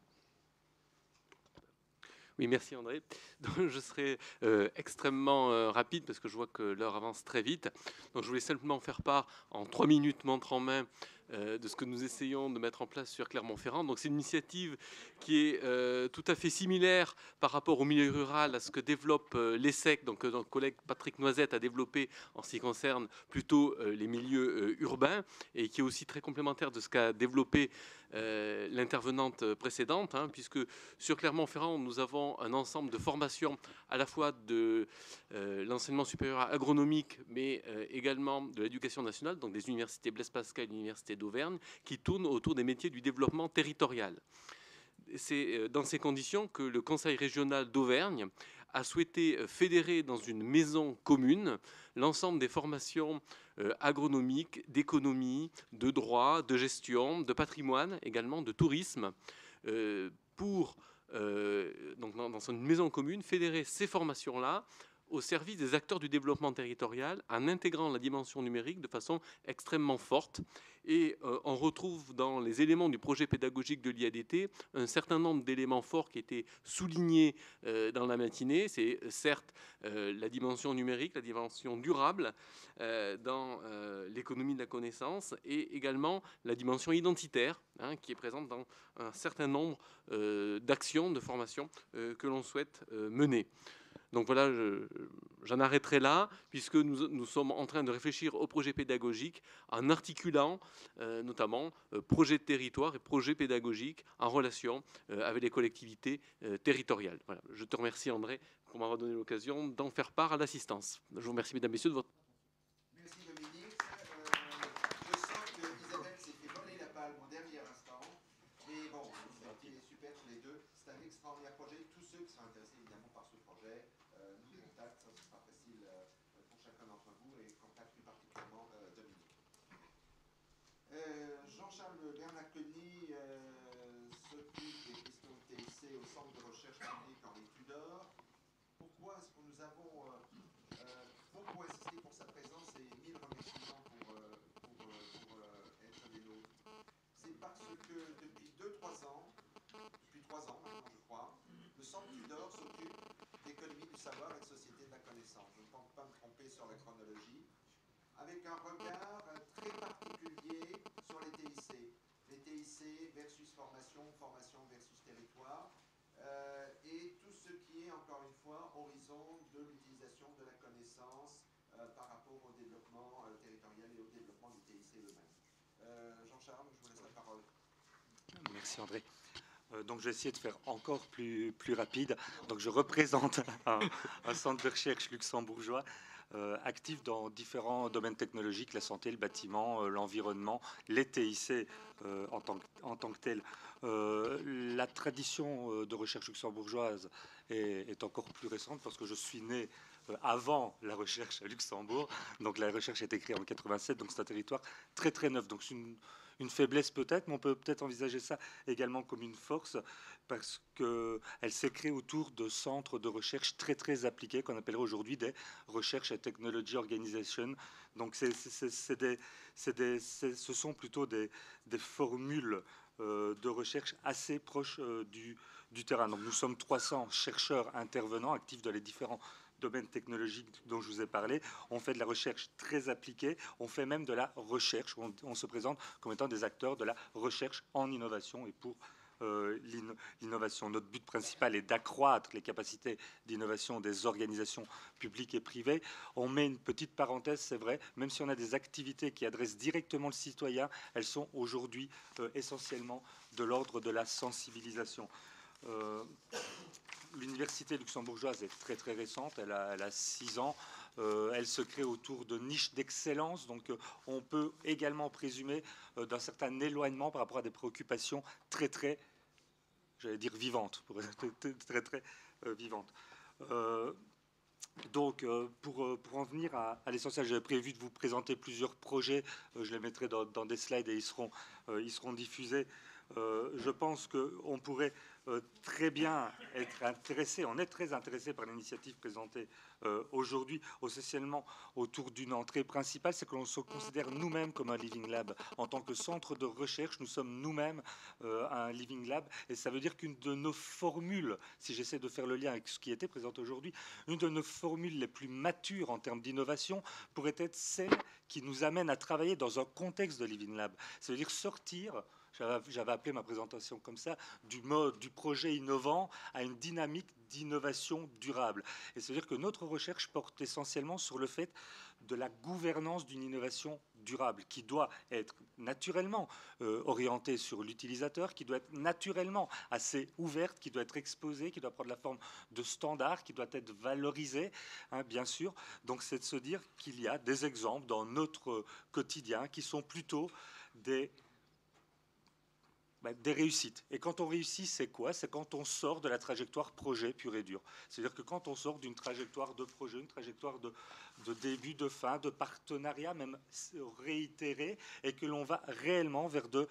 Oui, merci André. Donc, je serai extrêmement rapide parce que je vois que l'heure avance très vite. Donc, je voulais simplement faire part en 3 minutes, montre en main, de ce que nous essayons de mettre en place sur Clermont-Ferrand. Donc, c'est une initiative qui est tout à fait similaire par rapport au milieu rural à ce que développe l'ESSEC. Donc, notre collègue Patrick Noisette a développé en ce qui concerne plutôt les milieux urbains et qui est aussi très complémentaire de ce qu'a développé l'intervenante précédente, hein, puisque sur Clermont-Ferrand, nous avons un ensemble de formations à la fois de l'enseignement supérieur agronomique, mais également de l'éducation nationale, donc des universités Blaise Pascal et l'université d'Auvergne, qui tournent autour des métiers du développement territorial. C'est dans ces conditions que le Conseil régional d'Auvergne a souhaité fédérer dans une maison commune l'ensemble des formations agronomiques, d'économie, de droit, de gestion, de patrimoine, également de tourisme, pour, donc dans une maison commune, fédérer ces formations-là au service des acteurs du développement territorial en intégrant la dimension numérique de façon extrêmement forte. Et on retrouve dans les éléments du projet pédagogique de l'IADT un certain nombre d'éléments forts qui étaient soulignés dans la matinée. C'est certes la dimension numérique, la dimension durable dans l'économie de la connaissance et également la dimension identitaire, hein, qui est présente dans un certain nombre d'actions, de formations que l'on souhaite mener. Donc voilà, j'en arrêterai là, puisque nous sommes en train de réfléchir au projet pédagogique en articulant notamment projet de territoire et projet pédagogique en relation avec les collectivités territoriales. Voilà. Je te remercie André pour m'avoir donné l'occasion d'en faire part à l'assistance. Je vous remercie mesdames et messieurs de votre... Merci Dominique. Je sens que Isabelle s'est fait voler la balle au dernier instant. Mais bon, vous étiez super tous les deux. C'est un extraordinaire projet. Tous ceux qui sont intéressés évidemment par ce projet nous contactent. Ça sera facile pour chacun d'entre vous et contacte plus particulièrement Dominique. Jean-Charles Bernaconi s'occupe des questions de TIC au Centre de recherche publique Henri Tudor. Pourquoi est-ce que nous avons beaucoup insisté pour sa présence et 1000 remerciements pour être des nôtres? C'est parce que depuis 2-3 ans, depuis 3 ans maintenant je crois, le Centre Tudor s'occupe d'économie du savoir et de société de la connaissance. Je ne pense pas me tromper sur la chronologie, avec un regard très particulier sur les TIC. Les TIC versus formation, formation versus territoire, et tout ce qui est, encore une fois, horizon de l'utilisation de la connaissance par rapport au développement territorial et au développement du TIC eux-mêmes. Jean-Charles, je vous laisse la parole. Merci André. Donc je vais essayer de faire encore plus rapide. Donc je représente un centre de recherche luxembourgeois actif dans différents domaines technologiques, la santé, le bâtiment, l'environnement, les TIC en tant que tel. La tradition de recherche luxembourgeoise est encore plus récente parce que je suis né avant la recherche à Luxembourg. Donc la recherche a été créée en 87, donc c'est un territoire très très neuf. Donc c'est une faiblesse peut-être, mais on peut peut-être envisager ça également comme une force, parce qu'elle s'est créée autour de centres de recherche très très appliqués, qu'on appellerait aujourd'hui des Research and Technology Organization. Donc ce sont plutôt des formules de recherche assez proches du terrain. Donc nous sommes 300 chercheurs intervenants, actifs dans les différents domaines technologiques dont je vous ai parlé. On fait de la recherche très appliquée, on fait même de la recherche. On se présente comme étant des acteurs de la recherche en innovation et pour l'innovation. Notre but principal est d'accroître les capacités d'innovation des organisations publiques et privées. On met une petite parenthèse, c'est vrai, même si on a des activités qui adressent directement le citoyen, elles sont aujourd'hui essentiellement de l'ordre de la sensibilisation. L'université luxembourgeoise est très très récente, elle a 6 ans. Elle se crée autour de niches d'excellence, donc on peut également présumer d'un certain éloignement par rapport à des préoccupations très très, j'allais dire vivantes, très très vivantes. Donc, pour en venir à l'essentiel, j'avais prévu de vous présenter plusieurs projets. Je les mettrai dans des slides et ils seront diffusés. Je pense qu'on pourrait très bien être intéressé, on est très intéressé par l'initiative présentée aujourd'hui, essentiellement autour d'une entrée principale, c'est que l'on se considère nous-mêmes comme un Living Lab. En tant que centre de recherche, nous sommes nous-mêmes un Living Lab, et ça veut dire qu'une de nos formules, si j'essaie de faire le lien avec ce qui était présenté aujourd'hui, une de nos formules les plus matures en termes d'innovation pourrait être celle qui nous amène à travailler dans un contexte de Living Lab. Ça veut dire sortir, j'avais appelé ma présentation comme ça, du mode du projet innovant à une dynamique d'innovation durable. Et c'est-à-dire que notre recherche porte essentiellement sur le fait de la gouvernance d'une innovation durable qui doit être naturellement orientée sur l'utilisateur, qui doit être naturellement assez ouverte, qui doit être exposée, qui doit prendre la forme de standards, qui doit être valorisée, hein, bien sûr. Donc c'est de se dire qu'il y a des exemples dans notre quotidien qui sont plutôt des réussites. Et quand on réussit, c'est quoi? C'est quand on sort de la trajectoire projet pur et dur. C'est-à-dire que quand on sort d'une trajectoire de projet, une trajectoire de début, de fin, de partenariat, même réitéré, et que l'on va réellement vers de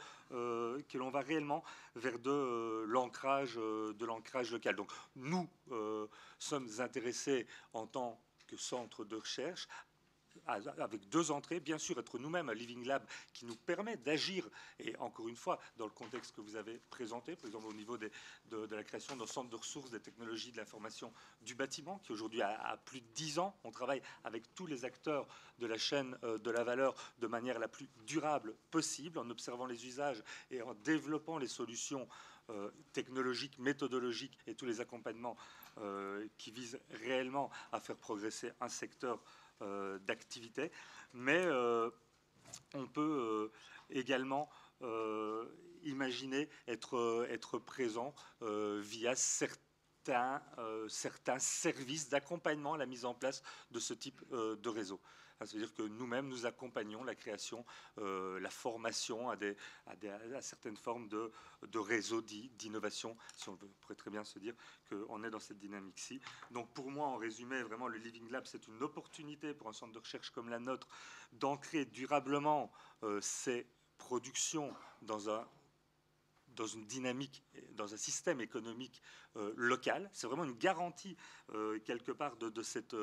l'ancrage local. Donc nous sommes intéressés en tant que centre de recherche avec 2 entrées, bien sûr, être nous-mêmes un Living Lab qui nous permet d'agir, et encore une fois, dans le contexte que vous avez présenté, par exemple au niveau de la création d'un centre de ressources des technologies de l'information du bâtiment, qui aujourd'hui a plus de 10 ans. On travaille avec tous les acteurs de la chaîne de la valeur de manière la plus durable possible, en observant les usages et en développant les solutions technologiques, méthodologiques et tous les accompagnements qui visent réellement à faire progresser un secteur d'activité, mais on peut également imaginer être présent via certains services d'accompagnement à la mise en place de ce type de réseau. C'est-à-dire que nous-mêmes, nous accompagnons la création, la formation à certaines formes de réseaux d'innovation. Si on pourrait très bien se dire qu'on est dans cette dynamique-ci. Donc pour moi, en résumé, vraiment, le Living Lab, c'est une opportunité pour un centre de recherche comme la nôtre d'ancrer durablement ses productions dans une dynamique, dans un système économique local. C'est vraiment une garantie, quelque part, de cette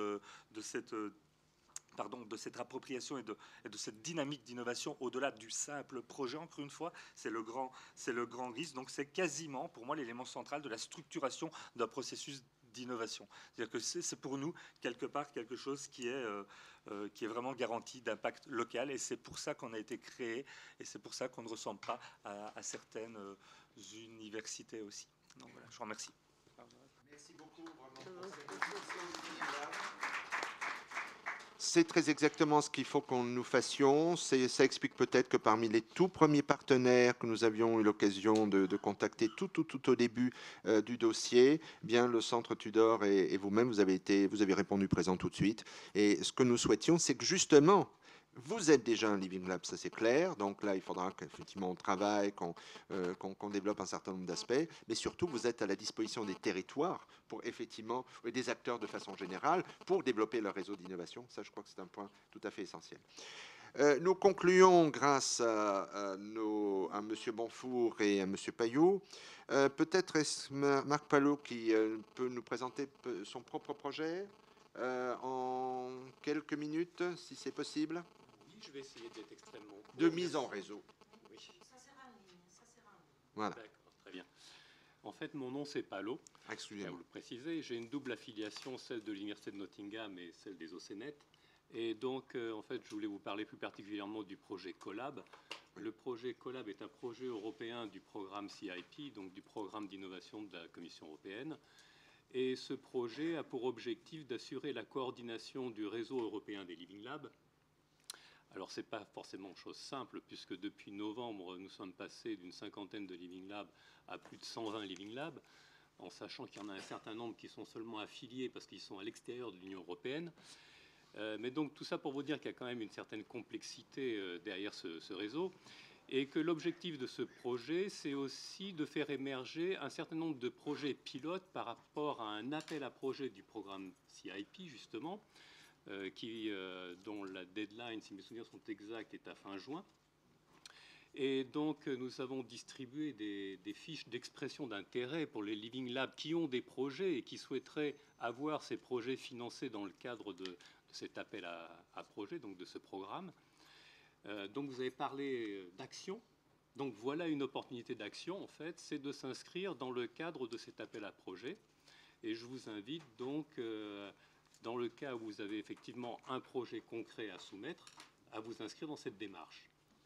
appropriation et de cette dynamique d'innovation au-delà du simple projet. Encore une fois, c'est le grand risque. Donc c'est quasiment, pour moi, l'élément central de la structuration d'un processus d'innovation. C'est-à-dire que c'est pour nous, quelque part, quelque chose qui est vraiment garanti d'impact local, et c'est pour ça qu'on a été créé, et c'est pour ça qu'on ne ressemble pas à certaines universités aussi. Donc voilà, je vous remercie. Merci beaucoup, vraiment, pour cette discussion. C'est très exactement ce qu'il faut que nous fassions. Ça explique peut-être que parmi les tout premiers partenaires que nous avions eu l'occasion de contacter tout au début du dossier, bien le Centre Tudor et vous-même, vous avez répondu présent tout de suite. Et ce que nous souhaitions, c'est que justement, Vous êtes déjà un Living Lab, ça c'est clair. Donc là, il faudra qu'effectivement on travaille, qu'on développe un certain nombre d'aspects. Mais surtout, vous êtes à la disposition des territoires pour effectivement, et des acteurs de façon générale, pour développer leur réseau d'innovation. Ça, je crois que c'est un point tout à fait essentiel. Nous concluons grâce à M. Bonfour et à M. Payot. Peut-être est-ce Marc Palot qui peut nous présenter son propre projet en quelques minutes, si c'est possible. Oui, je vais essayer d'être extrêmement court. De mise en réseau. Oui. Ça sera en ligne. Ça sera en ligne. Voilà. D'accord, très bien. En fait, mon nom, c'est Palot. Je vais Excusez-moi. vous le préciser. J'ai une double affiliation, celle de l'Université de Nottingham et celle des OCENET. Et donc, en fait, je voulais vous parler plus particulièrement du projet Collab. Oui. Le projet Collab est un projet européen du programme CIP, donc du programme d'innovation de la Commission européenne. Et ce projet a pour objectif d'assurer la coordination du réseau européen des Living Labs. Alors, ce n'est pas forcément chose simple, puisque depuis novembre, nous sommes passés d'une cinquantaine de Living Labs à plus de 120 Living Labs, en sachant qu'il y en a un certain nombre qui sont seulement affiliés parce qu'ils sont à l'extérieur de l'Union européenne. Mais donc tout ça pour vous dire qu'il y a quand même une certaine complexité derrière ce réseau et que l'objectif de ce projet, c'est aussi de faire émerger un certain nombre de projets pilotes par rapport à un appel à projet du programme CIP, justement, dont la deadline, si mes souvenirs sont exacts, est à fin juin. Et donc, nous avons distribué des fiches d'expression d'intérêt pour les Living Labs qui ont des projets et qui souhaiteraient avoir ces projets financés dans le cadre de cet appel à projet, donc de ce programme. Donc, vous avez parlé d'action. Donc, voilà une opportunité d'action, en fait, c'est de s'inscrire dans le cadre de cet appel à projet. Et je vous invite donc, dans le cas où vous avez effectivement un projet concret à soumettre, à vous inscrire dans cette démarche.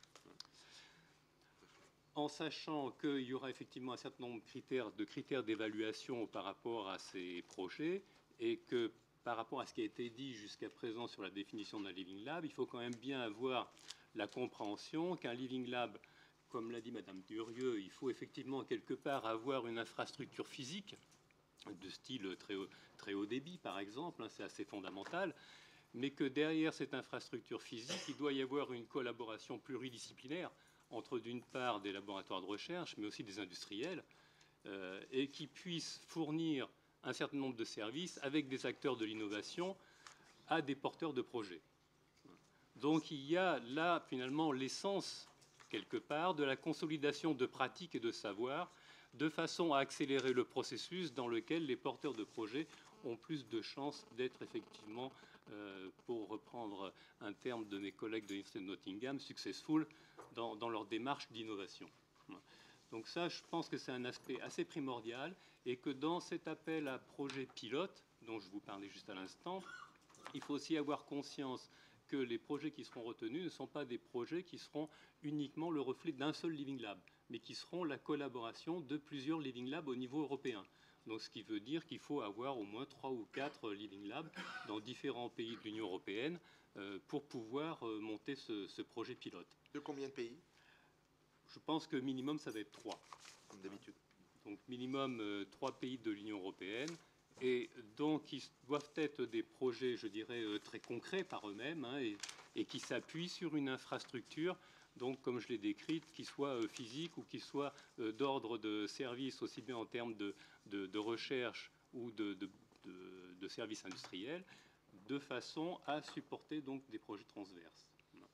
En sachant qu'il y aura effectivement un certain nombre de critères d'évaluation par rapport à ces projets et que par rapport à ce qui a été dit jusqu'à présent sur la définition d'un Living Lab, il faut quand même bien avoir la compréhension qu'un Living Lab, comme l'a dit Madame Durieux, il faut effectivement quelque part avoir une infrastructure physique de style très haut débit, par exemple, c'est assez fondamental, mais que derrière cette infrastructure physique, il doit y avoir une collaboration pluridisciplinaire entre d'une part des laboratoires de recherche, mais aussi des industriels, et qui puissent fournir un certain nombre de services avec des acteurs de l'innovation à des porteurs de projets. Donc il y a là finalement l'essence, quelque part, de la consolidation de pratiques et de savoirs, de façon à accélérer le processus dans lequel les porteurs de projets ont plus de chances d'être effectivement, pour reprendre un terme de mes collègues de l'Université de Nottingham, successful dans leur démarche d'innovation. Donc ça, je pense que c'est un aspect assez primordial et que dans cet appel à projet pilote, dont je vous parlais juste à l'instant, il faut aussi avoir conscience que les projets qui seront retenus ne sont pas des projets qui seront uniquement le reflet d'un seul Living Lab, mais qui seront la collaboration de plusieurs Living Labs au niveau européen. Donc, ce qui veut dire qu'il faut avoir au moins 3 ou 4 Living Labs dans différents pays de l'Union européenne pour pouvoir monter ce projet pilote. De combien de pays? Je pense que minimum, ça va être 3. Comme d'habitude. Donc, minimum 3 pays de l'Union européenne. Et donc, ils doivent être des projets, je dirais, très concrets par eux-mêmes et qui s'appuient sur une infrastructure, donc, comme je l'ai décrite, qui soit physique ou qui soit d'ordre de service, aussi bien en termes de recherche ou de services industriels, de façon à supporter donc des projets transverses.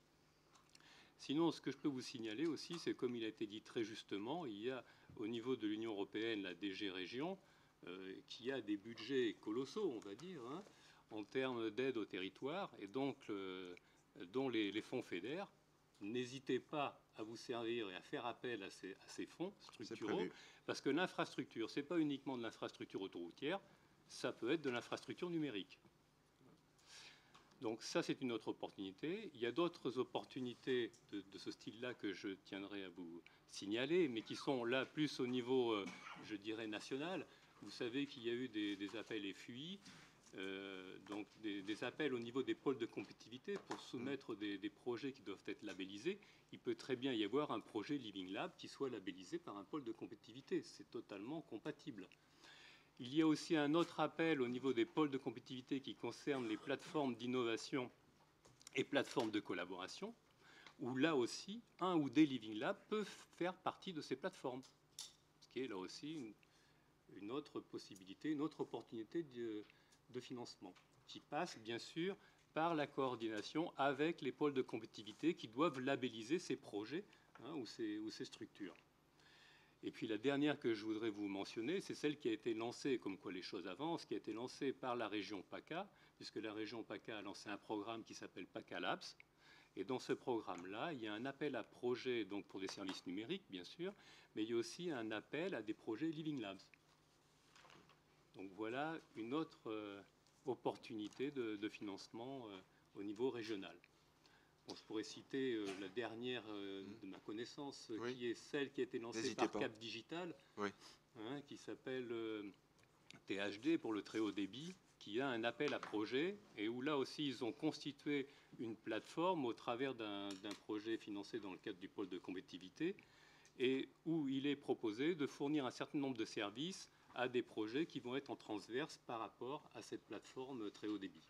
Sinon, ce que je peux vous signaler aussi, c'est comme il a été dit très justement, il y a au niveau de l'Union européenne la DG Région, qui a des budgets colossaux, on va dire, en termes d'aide au territoire, et donc dont les fonds fédèrent. N'hésitez pas à vous servir et à faire appel à ces fonds structuraux, parce que l'infrastructure, ce n'est pas uniquement de l'infrastructure autoroutière, ça peut être de l'infrastructure numérique. Donc ça, c'est une autre opportunité. Il y a d'autres opportunités de ce style-là que je tiendrai à vous signaler, mais qui sont là plus au niveau, je dirais, national. Vous savez qu'il y a eu des appels FUI, donc des appels au niveau des pôles de compétitivité pour soumettre des projets qui doivent être labellisés. Il peut très bien y avoir un projet Living Lab qui soit labellisé par un pôle de compétitivité. C'est totalement compatible. Il y a aussi un autre appel au niveau des pôles de compétitivité qui concerne les plateformes d'innovation et plateformes de collaboration, où là aussi, un ou des Living Labs peuvent faire partie de ces plateformes. Ce qui est là aussi une autre possibilité, une autre opportunité de financement, qui passe bien sûr par la coordination avec les pôles de compétitivité qui doivent labelliser ces projets ou ces structures. Et puis la dernière que je voudrais vous mentionner, c'est celle qui a été lancée, comme quoi les choses avancent, qui a été lancée par la région PACA, puisque la région PACA a lancé un programme qui s'appelle PACA Labs. Et dans ce programme-là, il y a un appel à projets donc pour des services numériques, bien sûr, mais il y a aussi un appel à des projets Living Labs. Donc voilà une autre opportunité de financement au niveau régional. Bon, je pourrais citer la dernière de ma connaissance, Oui. qui est celle qui a été lancée par Cap Digital, Oui. Qui s'appelle THD pour le très haut débit, qui a un appel à projet et où là aussi ils ont constitué une plateforme au travers d'un projet financé dans le cadre du pôle de compétitivité et où il est proposé de fournir un certain nombre de services à des projets qui vont être en transverse par rapport à cette plateforme très haut débit.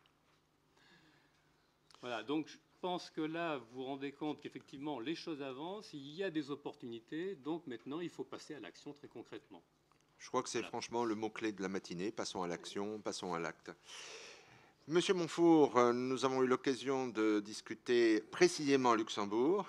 Voilà, donc je pense que là, vous vous rendez compte qu'effectivement, les choses avancent, il y a des opportunités, donc maintenant, il faut passer à l'action très concrètement. Je crois que c'est franchement le mot-clé de la matinée. Passons à l'action, passons à l'acte. Monsieur Montfour, nous avons eu l'occasion de discuter précisément à Luxembourg.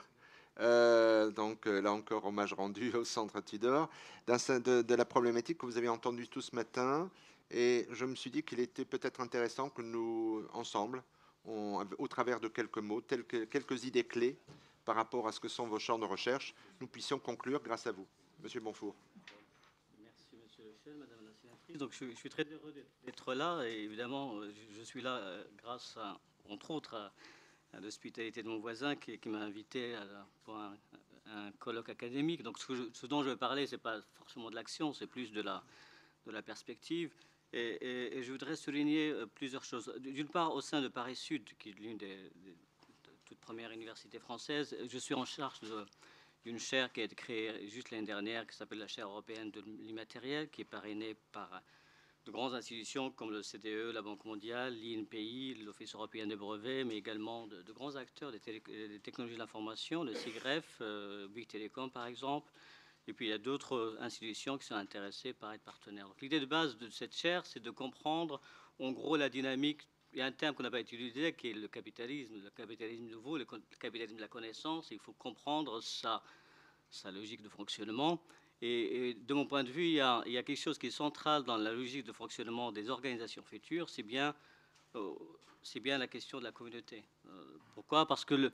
Donc là encore, hommage rendu au Centre Tudor, de la problématique que vous avez entendue tout ce matin. Et je me suis dit qu'il était peut-être intéressant que nous, ensemble, au travers de quelques mots, quelques idées clés par rapport à ce que sont vos champs de recherche, nous puissions conclure grâce à vous. Monsieur Montfour. Merci, monsieur Lechel, madame la sénatrice. Donc, je suis très heureux d'être là. Et évidemment, je suis là grâce, entre autres, à l'hospitalité de mon voisin qui m'a invité pour un colloque académique. Donc, ce dont je veux parler, ce n'est pas forcément de l'action, c'est plus de la perspective. Et je voudrais souligner plusieurs choses. D'une part, au sein de Paris Sud, qui est l'une des toutes premières universités françaises, je suis en charge d'une chaire qui a été créée juste l'année dernière, qui s'appelle la chaire européenne de l'immatériel, qui est parrainée par de grandes institutions comme le CDE, la Banque mondiale, l'INPI, l'Office européen des brevets, mais également de grands acteurs des technologies de l'information, le SIGREF, Bouygues Télécom par exemple. Et puis il y a d'autres institutions qui sont intéressées par être partenaires. Donc l'idée de base de cette chaire, c'est de comprendre en gros la dynamique. Il y a un terme qu'on n'a pas utilisé qui est le capitalisme nouveau, le capitalisme de la connaissance. Il faut comprendre sa logique de fonctionnement. Et de mon point de vue, il y a quelque chose qui est central dans la logique de fonctionnement des organisations futures, c'est bien la question de la communauté. Pourquoi ? Parce que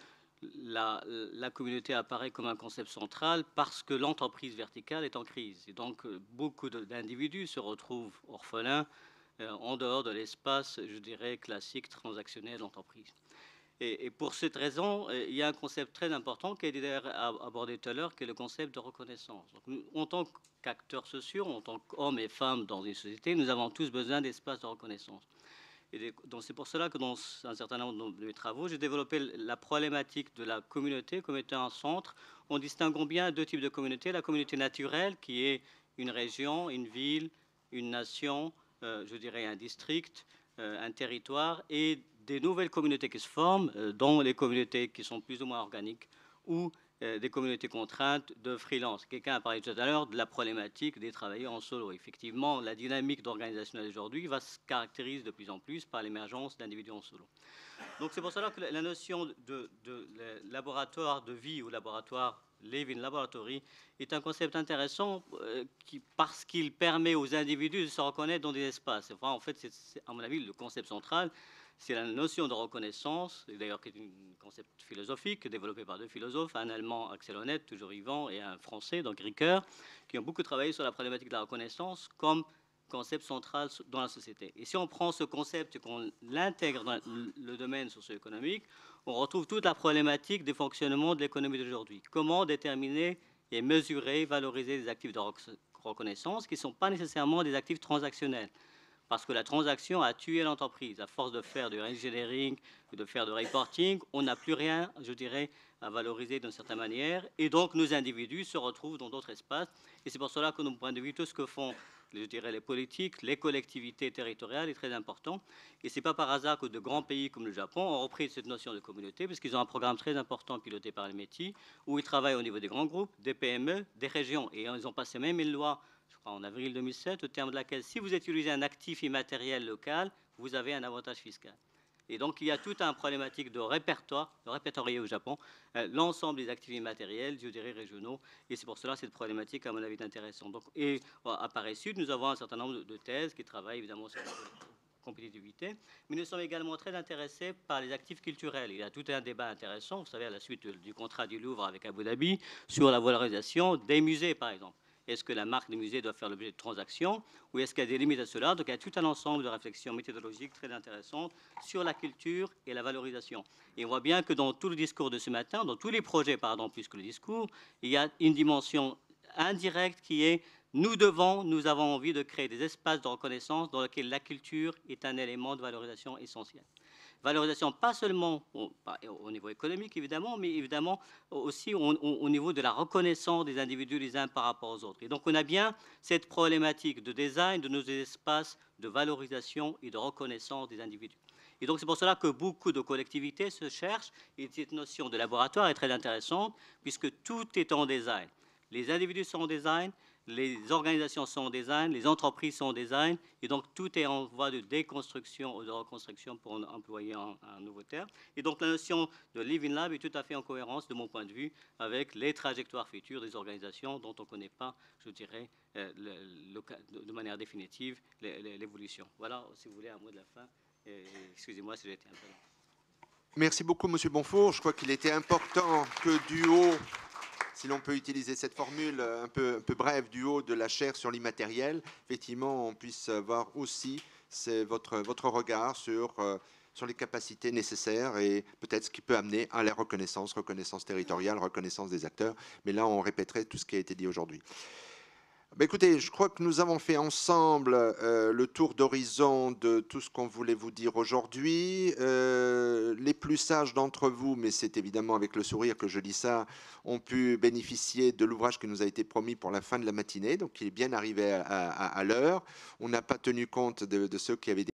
la communauté apparaît comme un concept central parce que l'entreprise verticale est en crise. Et donc, beaucoup d'individus se retrouvent orphelins en dehors de l'espace, je dirais, classique, transactionnel d'entreprise. Et pour cette raison, il y a un concept très important qui a été abordé tout à l'heure, qui est le concept de reconnaissance. Donc, nous, en tant qu'acteurs sociaux, en tant qu'hommes et femmes dans une société, nous avons tous besoin d'espaces de reconnaissance. Et donc c'est pour cela que dans un certain nombre de mes travaux, j'ai développé la problématique de la communauté comme étant un centre. On distingue bien deux types de communautés. La communauté naturelle, qui est une région, une ville, une nation, je dirais un district, un territoire, et des nouvelles communautés qui se forment, dont les communautés qui sont plus ou moins organiques, ou des communautés contraintes de freelance. Quelqu'un a parlé tout à l'heure de la problématique des travailleurs en solo. Effectivement, la dynamique d'organisationnelle d'aujourd'hui va se caractériser de plus en plus par l'émergence d'individus en solo. Donc c'est pour cela que la notion de laboratoire de vie ou laboratoire Living Laboratory est un concept intéressant parce qu'il permet aux individus de se reconnaître dans des espaces. Enfin, en fait, c'est à mon avis le concept central. C'est la notion de reconnaissance, d'ailleurs qui est un concept philosophique développé par deux philosophes, un Allemand, Axel Honneth, toujours vivant, et un Français, donc Ricoeur, qui ont beaucoup travaillé sur la problématique de la reconnaissance comme concept central dans la société. Et si on prend ce concept et qu'on l'intègre dans le domaine socio-économique, on retrouve toute la problématique des fonctionnements de l'économie d'aujourd'hui. Comment déterminer et mesurer, valoriser des actifs de reconnaissance qui ne sont pas nécessairement des actifs transactionnels. Parce que la transaction a tué l'entreprise. À force de faire du engineering, de faire du reporting, on n'a plus rien, je dirais, à valoriser d'une certaine manière. Et donc, nos individus se retrouvent dans d'autres espaces. Et c'est pour cela que, de mon point de vue, tout ce que font je dirais, les politiques, les collectivités territoriales est très important. Et ce n'est pas par hasard que de grands pays comme le Japon ont repris cette notion de communauté, parce qu'ils ont un programme très important piloté par les métiers, où ils travaillent au niveau des grands groupes, des PME, des régions. Et ils ont passé même une loi, je crois en avril 2007, au terme de laquelle, si vous utilisez un actif immatériel local, vous avez un avantage fiscal. Et donc, il y a toute une problématique de répertorier au Japon l'ensemble des actifs immatériels, je dirais, régionaux. Et c'est pour cela que cette problématique, à mon avis, est intéressante. Donc, et à Paris Sud, nous avons un certain nombre de thèses qui travaillent évidemment sur la compétitivité, mais nous sommes également très intéressés par les actifs culturels. Il y a tout un débat intéressant, vous savez, à la suite du contrat du Louvre avec Abu Dhabi, sur la valorisation des musées, par exemple. Est-ce que la marque des musées doit faire l'objet de transactions ou est-ce qu'il y a des limites à cela? Donc il y a tout un ensemble de réflexions méthodologiques très intéressantes sur la culture et la valorisation. Et on voit bien que dans tout le discours de ce matin, dans tous les projets, pardon, plus que le discours, il y a une dimension indirecte qui est nous avons envie de créer des espaces de reconnaissance dans lesquels la culture est un élément de valorisation essentiel. Valorisation pas seulement au niveau économique, évidemment, mais évidemment aussi au niveau de la reconnaissance des individus les uns par rapport aux autres. Et donc, on a bien cette problématique de design de nos espaces de valorisation et de reconnaissance des individus. Et donc, c'est pour cela que beaucoup de collectivités se cherchent, et cette notion de laboratoire est très intéressante, puisque tout est en design. Les individus sont en design, les organisations sont en design, les entreprises sont en design, et donc tout est en voie de déconstruction ou de reconstruction, pour employer un nouveau terme. Et donc la notion de Living Lab est tout à fait en cohérence, de mon point de vue, avec les trajectoires futures des organisations dont on ne connaît pas, je dirais, de manière définitive, l'évolution. Voilà, si vous voulez, un mot de la fin. Excusez-moi si j'ai été un peu long. Merci beaucoup, Monsieur Bonfour. Je crois qu'il était important que du haut, si l'on peut utiliser cette formule un peu brève, du haut de la chaire sur l'immatériel, effectivement, on puisse voir aussi votre regard sur les capacités nécessaires et peut-être ce qui peut amener à la reconnaissance territoriale, reconnaissance des acteurs. Mais là, on répéterait tout ce qui a été dit aujourd'hui. Ben écoutez, je crois que nous avons fait ensemble le tour d'horizon de tout ce qu'on voulait vous dire aujourd'hui. Les plus sages d'entre vous, mais c'est évidemment avec le sourire que je dis ça, ont pu bénéficier de l'ouvrage qui nous a été promis pour la fin de la matinée, donc il est bien arrivé à l'heure. On n'a pas tenu compte de ceux qui avaient